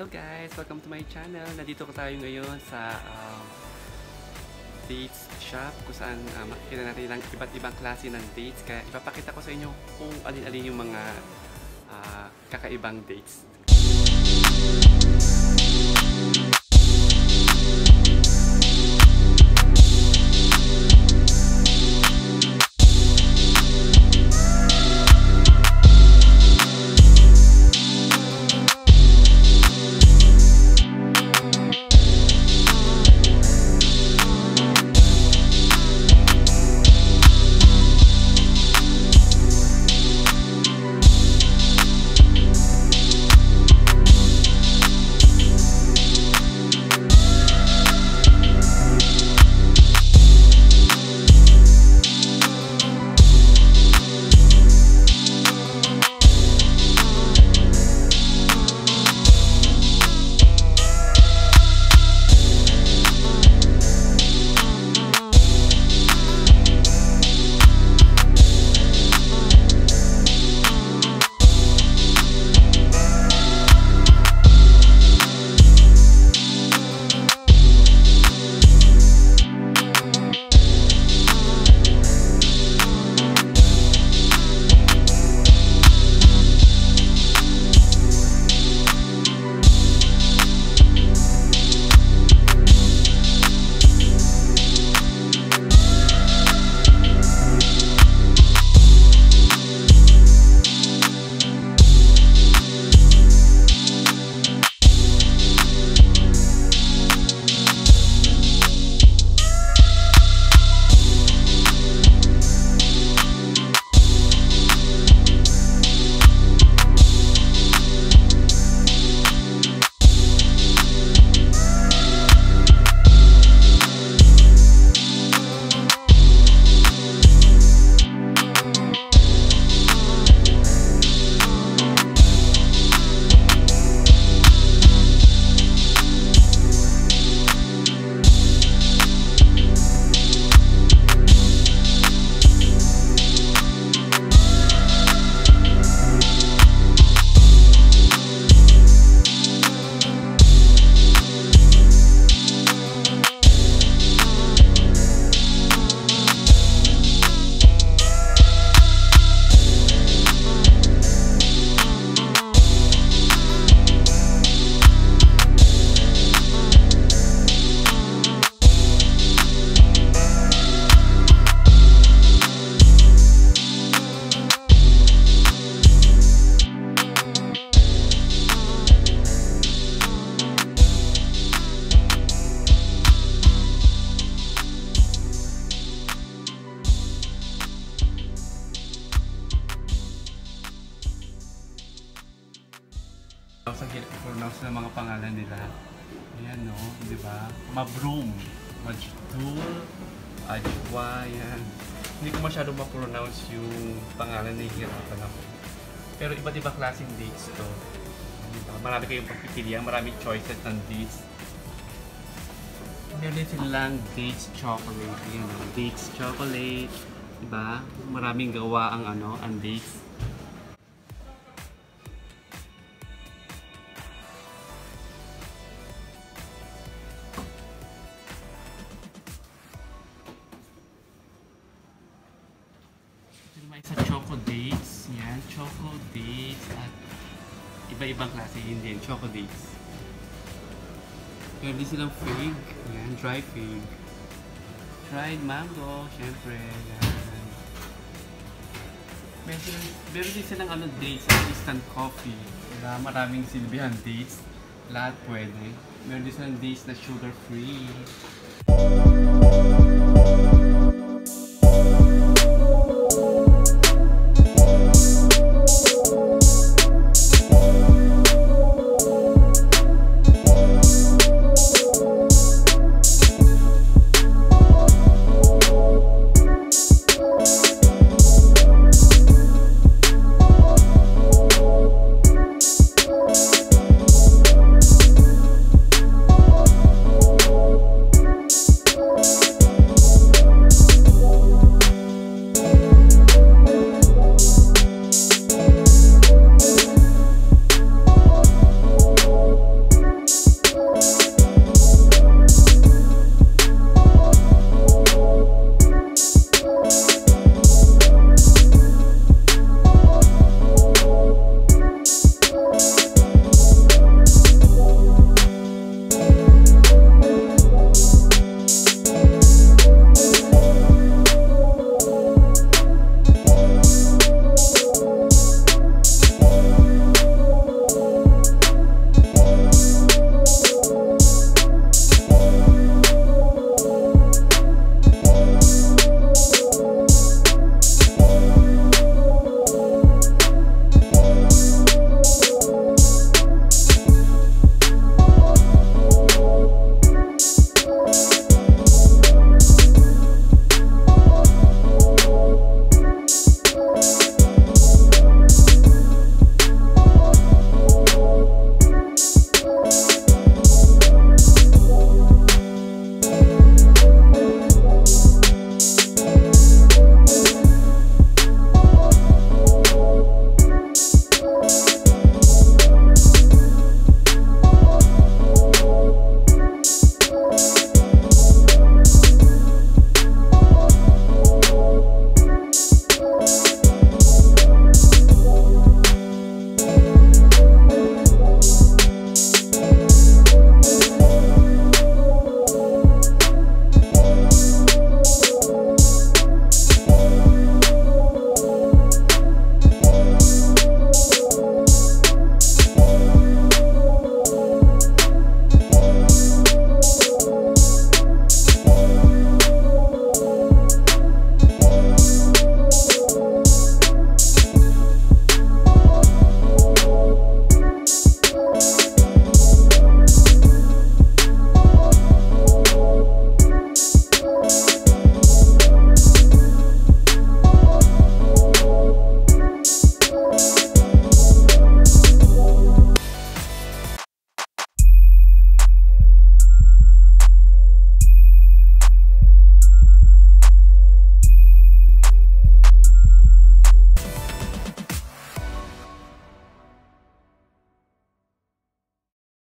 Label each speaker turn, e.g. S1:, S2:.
S1: Hello guys! Welcome to my channel. Nandito ko tayo ngayon sa dates shop kung saan makikita natin ang iba't ibang klase ng dates. Kaya ipapakita ko sa inyo kung alin-alin yung mga kakaibang dates. Sa pronounce ng mga pangalan nila. Ayan, no? Di ba? Mabroom, Majdul, Ajwa, yan. Hindi ko masyado ma-pronounce yung pangalan, nahihirapan ako. Pero iba't ibang klaseng dates to. Diba? Marami kayong pagpipilian, maraming choices ng dates. Meron din silang dates chocolate. Ayan, no? Dates chocolate. Diba? Maraming gawa ang ang dates. May isa choco dates, yan, choco dates at iba-ibang klase yun din, choco dates. Meron din silang fig, yan, dry fig. Dried mango, syempre, yan. Meron din silang dates, instant coffee. Diba? Maraming silbihan dates, lahat pwede. Meron din silang dates na sugar free.